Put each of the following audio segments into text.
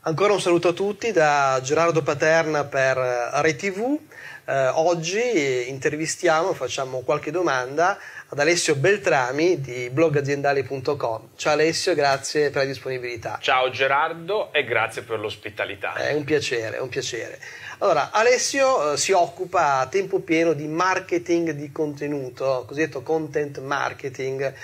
Ancora un saluto a tutti da Gerardo Paterna per RayTV. Oggi intervistiamo, facciamo qualche domanda ad Alessio Beltrami di blogaziendali.com. Ciao Alessio, grazie per la disponibilità. Ciao Gerardo e grazie per l'ospitalità. È un piacere, è un piacere. Allora, Alessio si occupa a tempo pieno di marketing di contenuto, cosiddetto content marketing.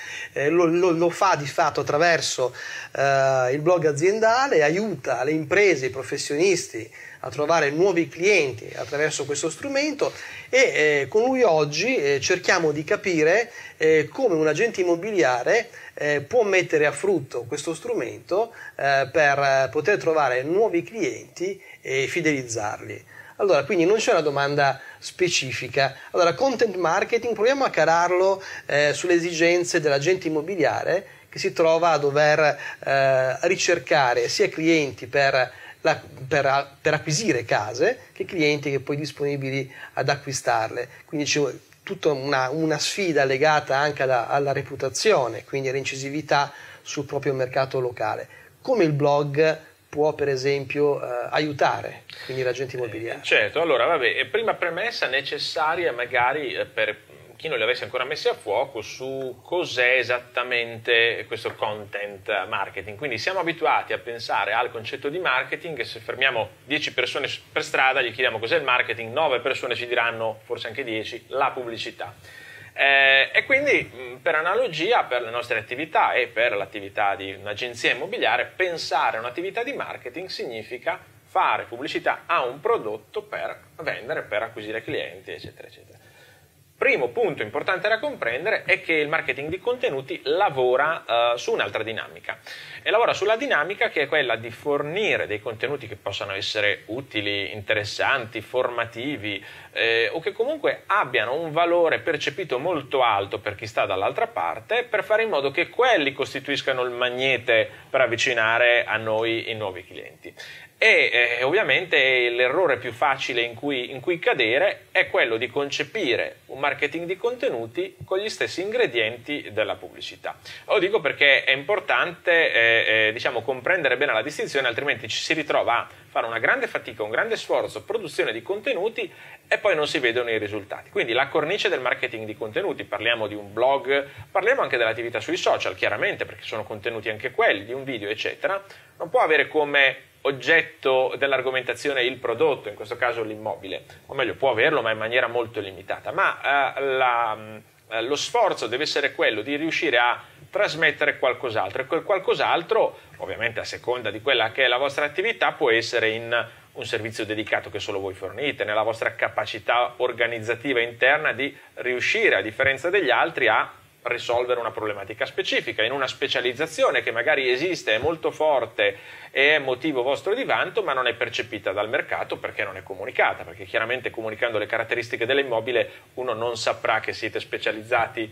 Lo fa di fatto attraverso il blog aziendale, aiuta le imprese, i professionisti a trovare nuovi clienti attraverso questo strumento e con lui oggi cerchiamo di capire come un agente immobiliare può mettere a frutto questo strumento per poter trovare nuovi clienti e fidelizzarli. Allora, quindi non c'è una domanda specifica. Allora, content marketing, proviamo a calarlo sulle esigenze dell'agente immobiliare che si trova a dover ricercare sia clienti per acquisire case che clienti che poi disponibili ad acquistarle. Quindi c'è tutta una sfida legata anche alla reputazione, quindi all'incisività sul proprio mercato locale. Come il blog può per esempio aiutare quindi l'agente immobiliare? Certo, allora vabbè, prima premessa necessaria magari per chi non li avesse ancora messi a fuoco su cos'è esattamente questo content marketing. Quindi siamo abituati a pensare al concetto di marketing e se fermiamo 10 persone per strada gli chiediamo cos'è il marketing, 9 persone ci diranno, forse anche 10, la pubblicità. E quindi per analogia per le nostre attività e per l'attività di un'agenzia immobiliare, pensare a un'attività di marketing significa fare pubblicità a un prodotto per vendere, per acquisire clienti, eccetera, eccetera. Primo punto importante da comprendere è che il marketing di contenuti lavora su un'altra dinamica e lavora sulla dinamica che è quella di fornire dei contenuti che possano essere utili, interessanti, formativi o che comunque abbiano un valore percepito molto alto per chi sta dall'altra parte, per fare in modo che quelli costituiscano il magnete per avvicinare a noi i nuovi clienti. E ovviamente l'errore più facile in cui cadere è quello di concepire un marketing di contenuti con gli stessi ingredienti della pubblicità. Lo dico perché è importante diciamo, comprendere bene la distinzione, altrimenti ci si ritrova a fare una grande fatica, un grande sforzo, produzione di contenuti e poi non si vedono i risultati. Quindi la cornice del marketing di contenuti, parliamo di un blog, parliamo anche dell'attività sui social, chiaramente, perché sono contenuti anche quelli, di un video, eccetera, non può avere come oggetto dell'argomentazione il prodotto, in questo caso l'immobile, o meglio può averlo ma in maniera molto limitata, ma lo sforzo deve essere quello di riuscire a trasmettere qualcos'altro e quel qualcos'altro, ovviamente a seconda di quella che è la vostra attività, può essere in un servizio dedicato che solo voi fornite, nella vostra capacità organizzativa interna di riuscire, a differenza degli altri, a risolvere una problematica specifica, in una specializzazione che magari esiste, è molto forte e è motivo vostro di vanto, ma non è percepita dal mercato perché non è comunicata, perché chiaramente comunicando le caratteristiche dell'immobile uno non saprà che siete specializzati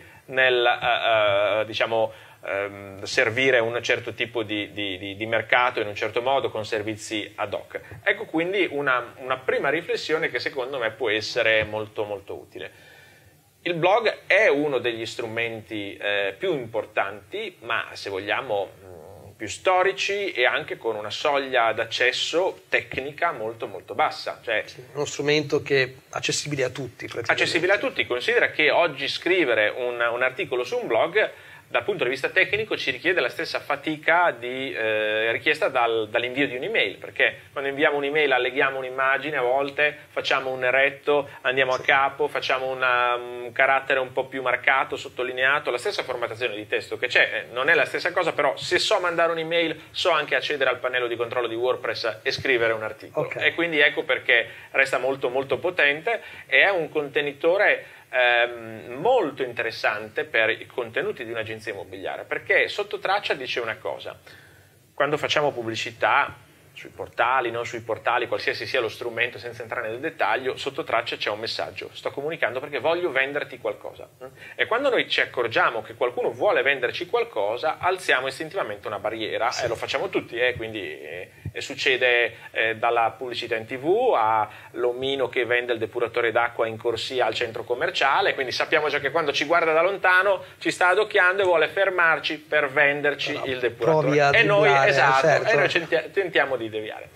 nel diciamo, servire un certo tipo di mercato in un certo modo con servizi ad hoc. Ecco quindi una prima riflessione che secondo me può essere molto molto utile. Il blog è uno degli strumenti più importanti, ma se vogliamo più storici e anche con una soglia d'accesso tecnica molto molto bassa. Cioè, sì, uno strumento che è accessibile a tutti. Accessibile a tutti. Considera che oggi scrivere un articolo su un blog dal punto di vista tecnico ci richiede la stessa fatica richiesta dall'invio di un'email, perché quando inviamo un'email alleghiamo un'immagine, a volte facciamo un eretto, andiamo a capo, facciamo un carattere un po' più marcato, sottolineato, la stessa formattazione di testo che c'è, non è la stessa cosa, però se so mandare un'email so anche accedere al pannello di controllo di WordPress e scrivere un articolo. Okay. E quindi ecco perché resta molto molto potente e è un contenitore molto interessante per i contenuti di un'agenzia immobiliare, perché sotto traccia dice una cosa: quando facciamo pubblicità sui portali, non sui portali, qualsiasi sia lo strumento, senza entrare nel dettaglio, sotto traccia c'è un messaggio: sto comunicando perché voglio venderti qualcosa. E quando noi ci accorgiamo che qualcuno vuole venderci qualcosa, alziamo istintivamente una barriera, sì. Lo facciamo tutti, quindi succede dalla pubblicità in TV all'omino che vende il depuratore d'acqua in corsia al centro commerciale, quindi sappiamo già che quando ci guarda da lontano ci sta adocchiando e vuole fermarci per venderci il depuratore. Certo. E noi tentiamo di deviare.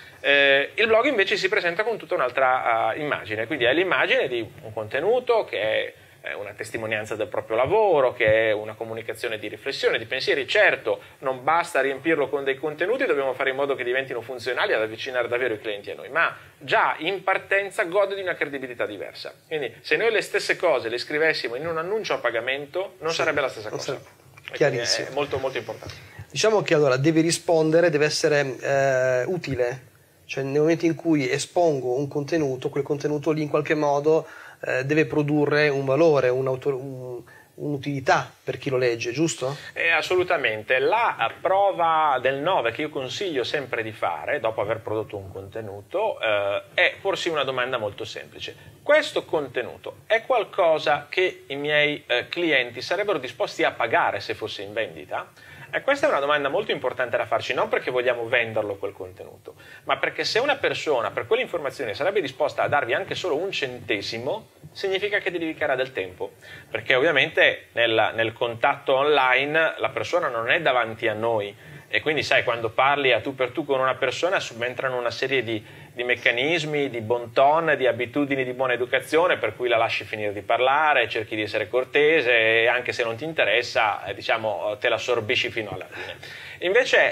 Il blog invece si presenta con tutta un'altra immagine, quindi è l'immagine di un contenuto che è una testimonianza del proprio lavoro, che è una comunicazione di riflessione, di pensieri. Certo, non basta riempirlo con dei contenuti, dobbiamo fare in modo che diventino funzionali ad avvicinare davvero i clienti a noi, ma già in partenza gode di una credibilità diversa. Quindi se noi le stesse cose le scrivessimo in un annuncio a pagamento non sarebbe la stessa cosa. Chiarissimo. È molto molto importante. Diciamo che allora deve rispondere, deve essere utile, cioè nel momento in cui espongo un contenuto, quel contenuto lì in qualche modo deve produrre un valore, un'utilità per chi lo legge, giusto? Assolutamente. La prova del 9 che io consiglio sempre di fare, dopo aver prodotto un contenuto, è porsi una domanda molto semplice. Questo contenuto è qualcosa che i miei clienti sarebbero disposti a pagare se fosse in vendita? Questa è una domanda molto importante da farci, non perché vogliamo venderlo quel contenuto, ma perché se una persona per quell'informazione sarebbe disposta a darvi anche solo un centesimo, significa che dedicherà del tempo, perché ovviamente nel contatto online la persona non è davanti a noi e quindi sai, quando parli a tu per tu con una persona subentrano una serie di meccanismi, di bon ton, di abitudini di buona educazione, per cui la lasci finire di parlare, cerchi di essere cortese e anche se non ti interessa, diciamo, te la sorbisci fino alla fine. Invece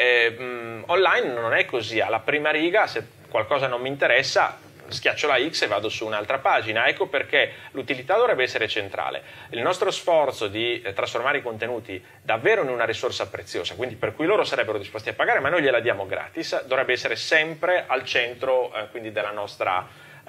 online non è così, alla prima riga se qualcosa non mi interessa schiaccio la X e vado su un'altra pagina. Ecco perché l'utilità dovrebbe essere centrale. Il nostro sforzo di trasformare i contenuti davvero in una risorsa preziosa, quindi per cui loro sarebbero disposti a pagare ma noi gliela diamo gratis, dovrebbe essere sempre al centro quindi della nostra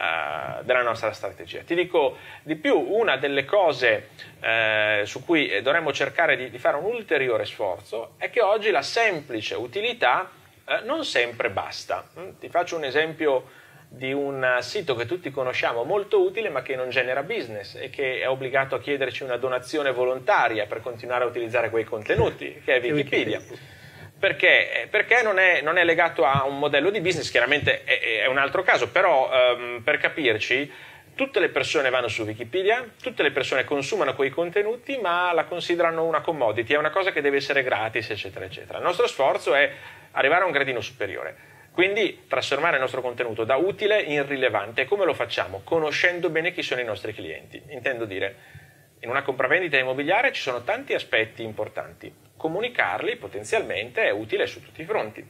strategia. Ti dico di più, una delle cose su cui dovremmo cercare di fare un ulteriore sforzo è che oggi la semplice utilità non sempre basta. Ti faccio un esempio di un sito che tutti conosciamo molto utile ma che non genera business e che è obbligato a chiederci una donazione volontaria per continuare a utilizzare quei contenuti, che è Wikipedia. Perché? Perché non è legato a un modello di business, chiaramente è un altro caso, però per capirci, tutte le persone vanno su Wikipedia, tutte le persone consumano quei contenuti ma la considerano una commodity, è una cosa che deve essere gratis, eccetera, eccetera. Il nostro sforzo è arrivare a un gradino superiore. Quindi trasformare il nostro contenuto da utile in rilevante. E come lo facciamo? Conoscendo bene chi sono i nostri clienti. Intendo dire, in una compravendita immobiliare ci sono tanti aspetti importanti. Comunicarli potenzialmente è utile su tutti i fronti.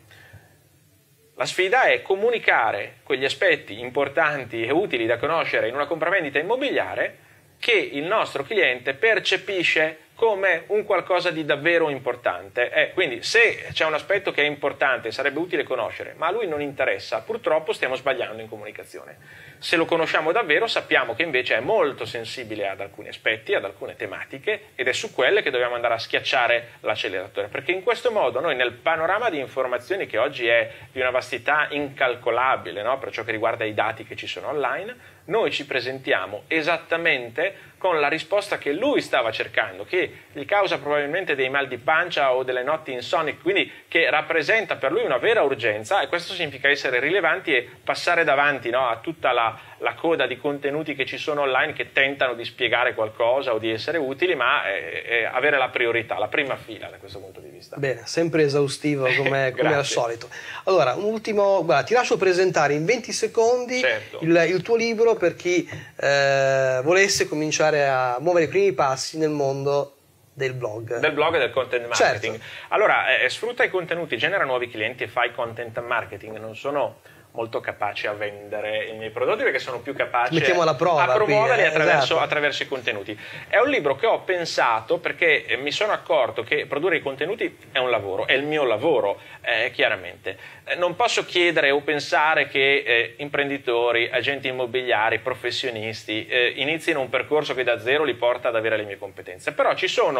La sfida è comunicare quegli aspetti importanti e utili da conoscere in una compravendita immobiliare che il nostro cliente percepisce come un qualcosa di davvero importante. Quindi se c'è un aspetto che è importante, sarebbe utile conoscere, ma a lui non interessa, purtroppo stiamo sbagliando in comunicazione. Se lo conosciamo davvero sappiamo che invece è molto sensibile ad alcuni aspetti, ad alcune tematiche, ed è su quelle che dobbiamo andare a schiacciare l'acceleratore, perché in questo modo noi nel panorama di informazioni che oggi è di una vastità incalcolabile, no? Per ciò che riguarda i dati che ci sono online, noi ci presentiamo esattamente con la risposta che lui stava cercando, che gli causa probabilmente dei mal di pancia o delle notti insonni, quindi che rappresenta per lui una vera urgenza, e questo significa essere rilevanti e passare davanti, no, a tutta la coda di contenuti che ci sono online che tentano di spiegare qualcosa o di essere utili, ma avere la priorità, la prima fila da questo punto di vista. Bene, sempre esaustivo come al solito. Allora, un ultimo, guarda, ti lascio presentare in 20 secondi certo. il tuo libro per chi volesse cominciare a muovere i primi passi nel mondo del blog. Del blog e del content marketing. Certo. Allora, sfrutta i contenuti, genera nuovi clienti e fai content marketing. Non sono molto capace a vendere i miei prodotti perché sono più capace a promuoverli esatto. attraverso i contenuti. È un libro che ho pensato perché mi sono accorto che produrre i contenuti è un lavoro, è il mio lavoro, chiaramente. Non posso chiedere o pensare che imprenditori, agenti immobiliari, professionisti inizino un percorso che da zero li porta ad avere le mie competenze, però ci sono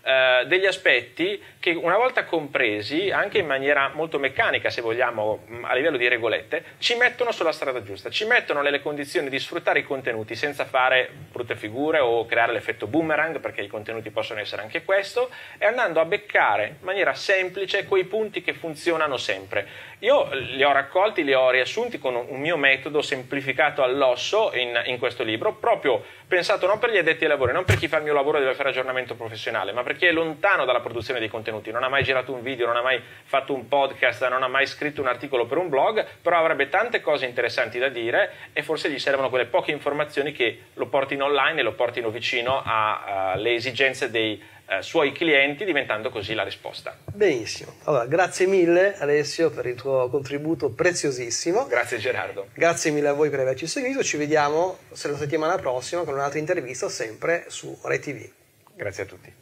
degli aspetti che una volta compresi, anche in maniera molto meccanica se vogliamo, a livello di regolette, ci mettono sulla strada giusta, ci mettono nelle condizioni di sfruttare i contenuti senza fare brutte figure o creare l'effetto boomerang, perché i contenuti possono essere anche questo, e andando a beccare in maniera semplice quei punti che funzionano sempre. Io li ho raccolti, li ho riassunti con un mio metodo semplificato all'osso in questo libro, proprio pensato non per gli addetti ai lavori, non per chi fa il mio lavoro e deve fare aggiornamento professionale, ma per chi è lontano dalla produzione dei contenuti, non ha mai girato un video, non ha mai fatto un podcast, non ha mai scritto un articolo per un blog, però avrebbe tante cose interessanti da dire e forse gli servono quelle poche informazioni che lo portino online e lo portino vicino alle esigenze dei suoi clienti, diventando così la risposta. Benissimo. Allora, grazie mille Alessio per il tuo contributo preziosissimo. Grazie Gerardo. Grazie mille a voi per averci seguito. Ci vediamo la settimana prossima con un'altra intervista sempre su Rai TV. Grazie a tutti.